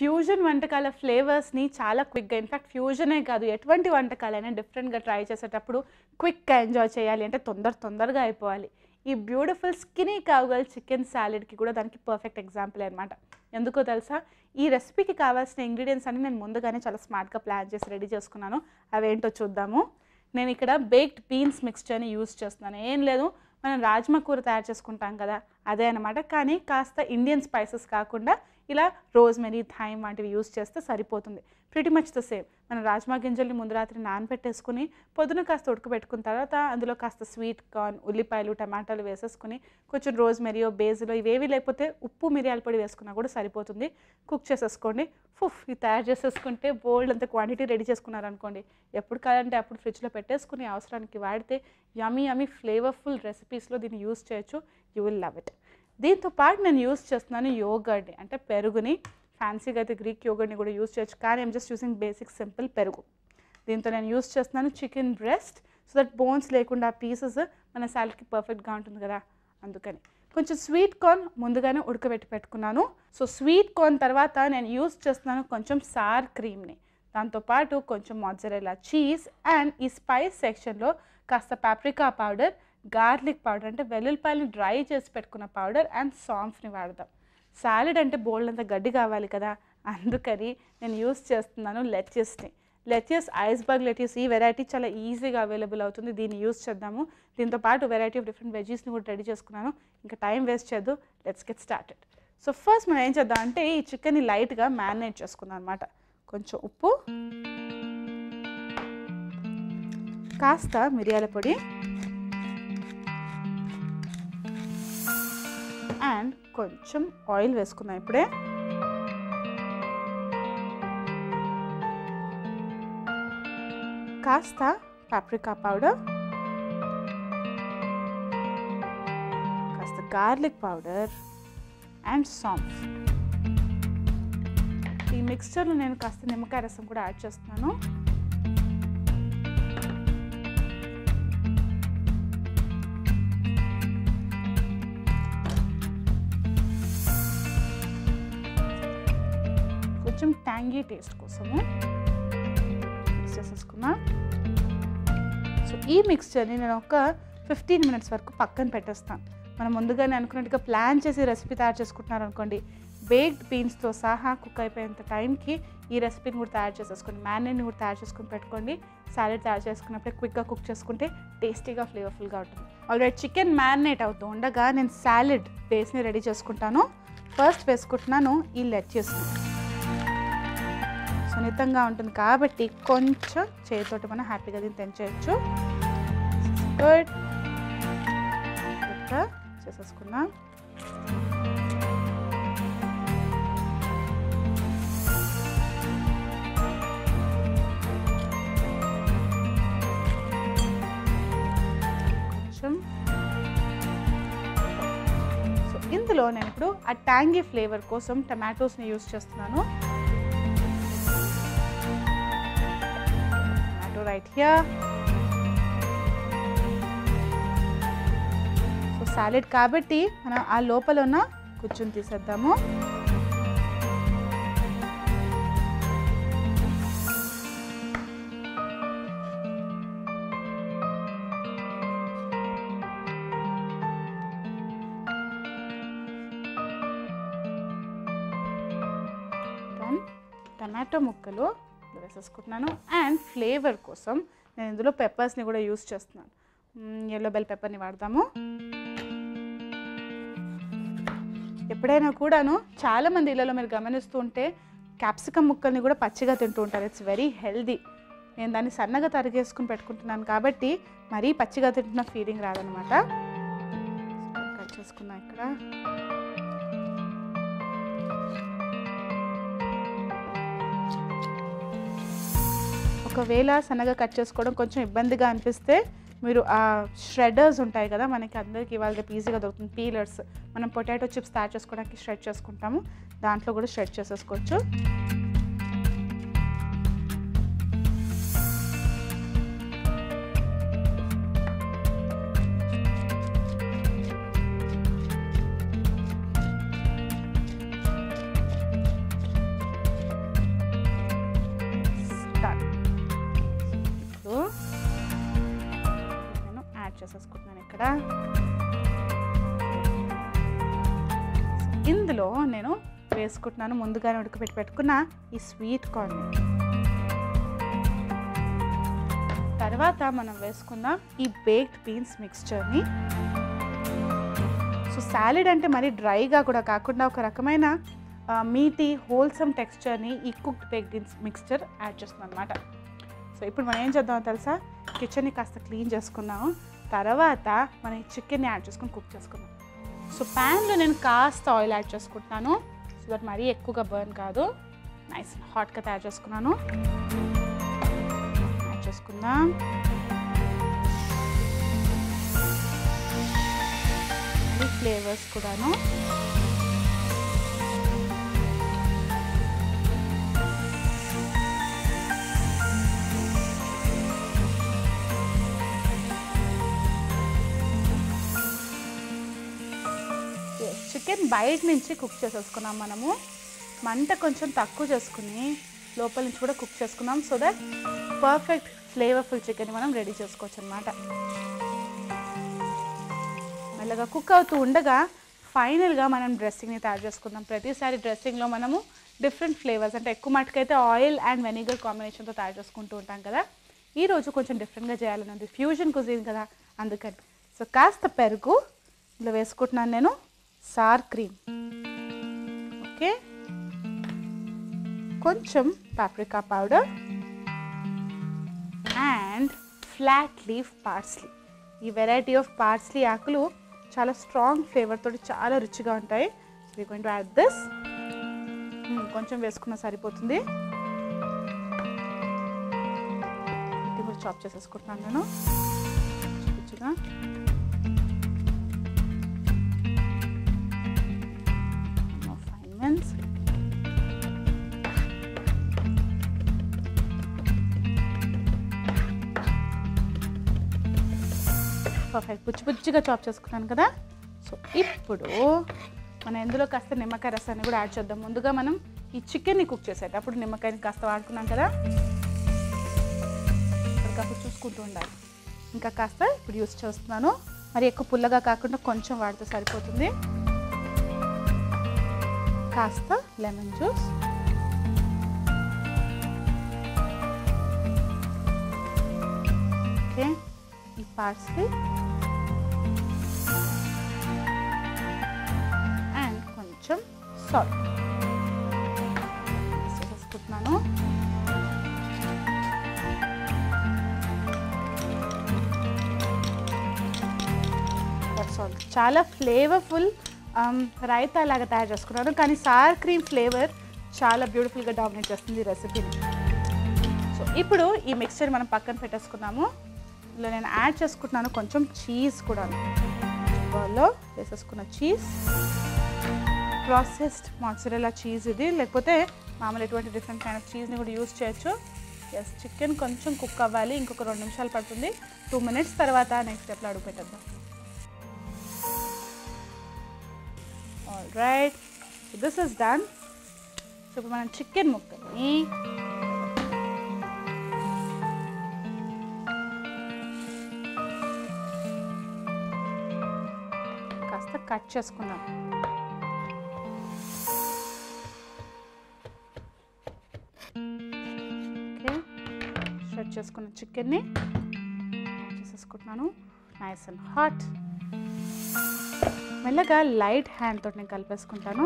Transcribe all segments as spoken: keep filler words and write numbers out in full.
Fusion వంటకాల ఫ్లేవర్స్ని చాలా క్విక్గా, ఇన్ఫ్యాక్ట్ ఫ్యూజనే కాదు ఎటువంటి వంటకాలైనా డిఫరెంట్గా ట్రై చేసేటప్పుడు క్విక్గా ఎంజాయ్ చేయాలి అంటే తొందర తొందరగా అయిపోవాలి. ఈ బ్యూటిఫుల్ స్కినీ కౌగల్ చికెన్ సాలెడ్కి కూడా దానికి పర్ఫెక్ట్ ఎగ్జాంపుల్ అనమాట. ఎందుకో తెలుసా, ఈ రెసిపీకి కావాల్సిన ఇంగ్రీడియంట్స్ అన్ని నేను ముందుగానే చాలా స్మార్ట్గా ప్లాన్ చేసి రెడీ చేసుకున్నాను. అవేంటో చూద్దాము. నేను ఇక్కడ బేక్డ్ బీన్స్ మిక్స్చర్ని యూస్ చేస్తున్నాను. ఏం లేదు, మనం రాజ్మా కూర తయారు చేసుకుంటాం కదా అదే అనమాట. కానీ కాస్త ఇండియన్ స్పైసెస్ కాకుండా ఇలా రోజ్మెరీ, థైమ్ వంటివి యూస్ చేస్తే సరిపోతుంది. Pretty much the same. మనం రాజ్మా గింజల్ని ముందు రాత్రి నానబెట్టేసుకుని పొద్దున కాస్త ఉడకబెట్టుకున్న తర్వాత అందులో కాస్త స్వీట్ కార్న్, ఉల్లిపాయలు, టమాటాలు వేసేసుకుని కొంచెం రోజ్మెరీయో, బేజిలో ఇవేవి లేకపోతే ఉప్పు, మిరియాల పొడి వేసుకున్నా కూడా సరిపోతుంది. కుక్ చేసేసుకోండి. ఫుఫ్ ఇది తయారు చేసేసుకుంటే బోల్డ్ అంత క్వాంటిటీ రెడీ చేసుకున్నారనుకోండి, ఎప్పుడు కావాలంటే అప్పుడు ఫ్రిడ్జ్లో పెట్టేసుకుని అవసరానికి వాడితే యమీ యమీ ఫ్లేవర్ఫుల్ రెసిపీస్లో దీన్ని యూస్ చేయొచ్చు. You will love it. దీంతో పాటు నేను యూస్ చేస్తున్నాను యోగర్ట్ని, అంటే పెరుగుని. ఫ్యాన్సీగా అయితే గ్రీక్ యోగర్ట్ని కూడా యూస్ చేయొచ్చు, కానీ I'm just using basic simple పెరుగు. దీంతో నేను యూస్ చేస్తున్నాను chicken breast, so that bones లేకుండా పీసెస్ మన సాలెడ్కి పర్ఫెక్ట్గా ఉంటుంది కదా అందుకని. కొంచెం స్వీట్ కార్న్ ముందుగానే ఉడకబెట్టి పెట్టుకున్నాను. సో స్వీట్ కార్న్ తర్వాత నేను యూస్ చేస్తున్నాను కొంచెం సార్ క్రీమ్ని, దాంతోపాటు కొంచెం మొజ్జరెల్లా చీజ్, అండ్ ఈ స్పైస్ సెక్షన్లో కాస్త పాప్రికా పౌడర్, గార్లిక్ పౌడర్ అంటే వెల్లుల్లిపాయలను డ్రై చేసి పెట్టుకున్న పౌడర్, అండ్ సాంఫ్ని వాడదాం. సాలెడ్ అంటే బోల్డ్ అంత గడ్డి కావాలి కదా, అందుకని నేను యూస్ చేస్తున్నాను లెట్యూస్ని. లెట్యూస్, ఐస్బర్గ్ లెట్యూస్, ఈ వెరైటీ చాలా ఈజీగా అవైలబుల్ అవుతుంది. దీన్ని యూస్ చేద్దాము. దీంతో పాటు వెరైటీ ఆఫ్ డిఫరెంట్ వెజీస్ని కూడా రెడీ చేసుకున్నాను. ఇంకా టైం వేస్ట్ చేద్దు, let's get started. So first మనం ఏం చేద్దాం అంటే ఈ చికెన్ని లైట్గా మ్యారినేట్ చేసుకుందాం అనమాట. కొంచెం ఉప్పు, కాస్త మిరియాల పొడి, అండ్ కొంచెం ఆయిల్ వేసుకుందాం ఇప్పుడే. కాస్త పాప్రికా పౌడర్, కాస్త గార్లిక్ పౌడర్, అండ్ సాంఫ్. ఈ మిక్స్చర్లో నేను కాస్త నిమ్మకాయ రసం కూడా యాడ్ చేస్తున్నాను. కొంచెం ట్యాంగీ టేస్ట్ కోసము మిక్స్ చేసేసుకున్నా. సో ఈ మిక్స్చర్ని నేను ఒక ఫిఫ్టీన్ మినిట్స్ వరకు పక్కన పెట్టేస్తాను. మనం ముందుగానే అనుకున్నట్టుగా ప్లాన్ చేసి రెసిపీ తయారు చేసుకుంటున్నారు అనుకోండి, బేక్డ్ బీన్స్తో సహా కుక్ అయిపోయేంత టైంకి ఈ రెసిపీని కూడా తయారు చేసేసుకోండి. మ్యారినేట్ని కూడా తయారు చేసుకుని పెట్టుకోండి. సాలెడ్ తయారు చేసుకున్నప్పుడే క్విక్గా కుక్ చేసుకుంటే టేస్టీగా, ఫ్లేవర్ఫుల్గా ఉంటుంది. ఆల్రెడీ చికెన్ మ్యారినేట్ అవుతూ ఉండగా నేను సాలెడ్ బేస్ని రెడీ చేసుకుంటాను. ఫస్ట్ వేసుకుంటున్నాను ఈ లెట్యూస్ని. సున్నితంగా ఉంటుంది కాబట్టి కొంచెం చేతితోటి మనం హ్యాపీగా దీన్ని తెంచేయచ్చు. గుడ్, గుడ్గా చేసేసుకున్నాం. కొంచెం సో ఇందులో నేను ఇప్పుడు ఆ ట్యాంగీ ఫ్లేవర్ కోసం టమాటోస్ని యూస్ చేస్తున్నాను. right here. సో సాలెడ్ కాబట్టి మనం ఆ లోపల ఉన్న కొంచెం తీసేద్దాము. టమాటో ముక్కలు వేసేసుకుంటున్నాను. అండ్ ఫ్లేవర్ కోసం నేను ఇందులో పెప్పర్స్ని కూడా యూస్ చేస్తున్నాను. ఎల్లో బెల్ పెప్పర్ని వాడతాము. ఎప్పుడైనా కూడాను చాలామంది ఇళ్ళలో మీరు గమనిస్తూ ఉంటే క్యాప్సికమ్ ముక్కల్ని కూడా పచ్చిగా తింటూ ఉంటారు. It's very healthy. నేను దాన్ని సన్నగా తరిగేసుకుని పెట్టుకుంటున్నాను కాబట్టి మరీ పచ్చిగా తింటున్న ఫీలింగ్ రాదనమాట. కట్ చేసుకున్నా ఇక్కడ. ఒకవేళ సన్నగా కట్ చేసుకోవడం కొంచెం ఇబ్బందిగా అనిపిస్తే మీరు ఆ ష్రెడర్స్ ఉంటాయి కదా, మనకి అందరికీ ఇవాళ రేపు ఈజీగా దొరుకుతుంది, పీలర్స్. మనం పొటాటో చిప్స్ తయారు చేసుకోవడానికి షెడ్ చేసుకుంటాము, దాంట్లో కూడా షెడ్ చేసేసుకోవచ్చు. ఇందులో నేను వేసుకుంటున్నాను ముందుగానే ఉడకబెట్టి పెట్టుకున్న ఈ స్వీట్ కార్న్. తర్వాత మనం వేసుకుందాం ఈ బేక్డ్ బీన్స్ మిక్స్చర్ని. సో సాలెడ్ అంటే మరీ డ్రైగా కూడా కాకుండా ఒక రకమైన మీటీ హోల్సమ్ టెక్స్చర్ని ఈ cooked baked beans mixture add చేస్తున్నాం అనమాట. సో ఇప్పుడు మనం ఏం చేద్దామో తెలుసా, కిచెన్ని కాస్త క్లీన్ చేసుకున్నాము. తర్వాత మనం ఈ చికెన్ని యాడ్ చేసుకొని కుక్ చేసుకుందాం. సో ప్యాన్లో నేను కాస్త ఆయిల్ యాడ్ చేసుకుంటున్నాను, సో దట్ మరీ ఎక్కువగా బర్న్ కాదు. నైస్ హాట్గా తయారు చేసుకున్నాను. యాడ్ చేసుకుందాం. ఫ్లేవర్స్ కూడాను. చికెన్ బయట నుంచి కుక్ చేసేసుకున్నాం మనము. మంట కొంచెం తక్కువ చేసుకుని లోపల నుంచి కూడా కుక్ చేసుకున్నాం, so that perfect flavourful chicken మనం రెడీ చేసుకోవచ్చు అనమాట. మెల్లగా కుక్ అవుతూ ఉండగా ఫైనల్గా మనం డ్రెస్సింగ్ని తయారు చేసుకుందాం. ప్రతిసారి డ్రెస్సింగ్లో మనము డిఫరెంట్ ఫ్లేవర్స్ అంటే ఎక్కువ మటుకైతే ఆయిల్ అండ్ వెనిగర్ కాంబినేషన్తో తయారు చేసుకుంటూ ఉంటాం కదా. ఈరోజు కొంచెం డిఫరెంట్గా చేయాలని ఉంది, ఫ్యూజన్ కుజిన్ కదా అందుకని. సో కాస్త పెరుగు ఇలా వేసుకుంటున్నాను నేను, సార్ క్రీమ్, ఓకే, కొంచెం paprika powder and flat leaf parsley. ఈ వెరైటీ ఆఫ్ పార్స్లీ ఆకులు చాలా స్ట్రాంగ్ ఫ్లేవర్ తోటి చాలా రుచిగా ఉంటాయి. We going to add this. కొంచెం వేసుకున్నా సరిపోతుంది. ఇది కూడా చాప్ చేసేసుకుంటున్నాను నేను రుచిగా. Fine mince. పర్ఫెక్ట్ పుచ్చి పుచ్చిగా చాప్ చేసుకున్నాను కదా. సో ఇప్పుడు మనం ఇందులో కాస్త నిమ్మకాయ రసాన్ని కూడా యాడ్ చేద్దాం. ముందుగా మనం ఈ చికెన్ని కుక్ చేసేటప్పుడు నిమ్మకాయని కాస్త వాడుకున్నాం కదా, కాస్త చూసుకుంటూ ఉండాలి. ఇంకా కాస్త ఇప్పుడు యూస్ చేస్తున్నాను, మరి ఎక్కువ పుల్లగా కాకుండా కొంచెం వాడితే సరిపోతుంది. కాస్త లెమన్ జ్యూస్, ఓకే, ఈ పార్స్లీ అండ్ కొంచెం సాల్ట్ వేసుకుంటున్నాను. సాల్ట్ చాలా ఫ్లేవర్ఫుల్ రైతా లాగా తయారు చేసుకున్నాను, కానీ సార్ క్రీమ్ ఫ్లేవర్ చాలా బ్యూటిఫుల్గా డామినేట్ చేస్తుంది ఈ రెసిపీని. సో ఇప్పుడు ఈ మిక్స్చర్ మనం పక్కన పెట్టేసుకున్నాము. ఇందులో నేను యాడ్ చేసుకుంటున్నాను కొంచెం చీజ్ కూడా. బౌల్లో వేసేసుకున్న చీజ్, ప్రాసెస్డ్ మాట్జరెల్లా చీజ్ ఇది, లేకపోతే మామూలు ఎటువంటి డిఫరెంట్ కైండ్ ఆఫ్ చీజ్ని కూడా యూజ్ చేయొచ్చు. ఎస్, చికెన్ కొంచెం కుక్ అవ్వాలి, ఇంకొక రెండు నిమిషాలు పడుతుంది. టూ మినిట్స్ తర్వాత నెక్స్ట్ స్టెప్లో అడుగు పెట్టేద్దాం. All right, so this is done. So ఇప్పుడు మనం చికెన్ ముక్కని కాస్త కట్ చేసుకున్నాం. ఓకే, షెడ్ చేసుకున్న చికెన్ని చేసేసుకుంటున్నాను. Nice and hot. మెల్లగా లైట్ హ్యాండ్ తోటి నేను కలిపేసుకుంటాను.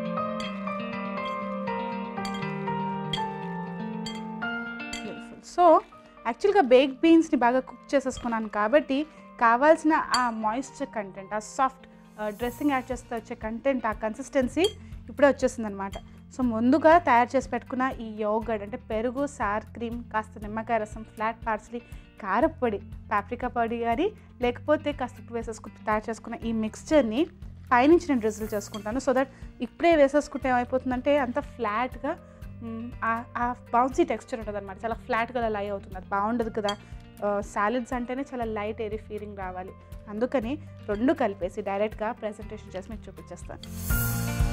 సో యాక్చువల్గా బేక్ బీన్స్ని బాగా కుక్ చేసేసుకున్నాను కాబట్టి కావాల్సిన ఆ మాయిశ్చర్ కంటెంట్, ఆ సాఫ్ట్ డ్రెస్సింగ్ యాడ్ చేస్తే వచ్చే కంటెంట్, ఆ కన్సిస్టెన్సీ ఇప్పుడే వచ్చేసింది అనమాట. సో ముందుగా తయారు చేసి పెట్టుకున్న ఈ యోగర్ట్ అంటే పెరుగు, సార్ క్రీమ్, కాస్త నిమ్మకాయ రసం, ఫ్లాట్ పార్స్లీ, కారపొడి, పాప్రికా పొడి కానీ లేకపోతే కాస్త ఉప్పు వేసేసుకుని తయారు చేసుకున్న ఈ మిక్స్చర్ని పైనుంచి నేను డ్రిజిల్ చేసుకుంటాను. సో దట్ ఇప్పుడే వేసేసుకుంటే ఏమైపోతుందంటే అంత ఫ్లాట్గా ఆ బౌన్సీ టెక్స్చర్ ఉంటుంది అనమాట, చాలా ఫ్లాట్గా లై అవుతుంది. అది బాగుండదు కదా. సాలెడ్స్ అంటేనే చాలా లైట్ ఎయిరీ ఫీలింగ్ రావాలి. అందుకని రెండు కలిపేసి డైరెక్ట్గా ప్రెజెంటేషన్ చేసి మీకు చూపించేస్తాను.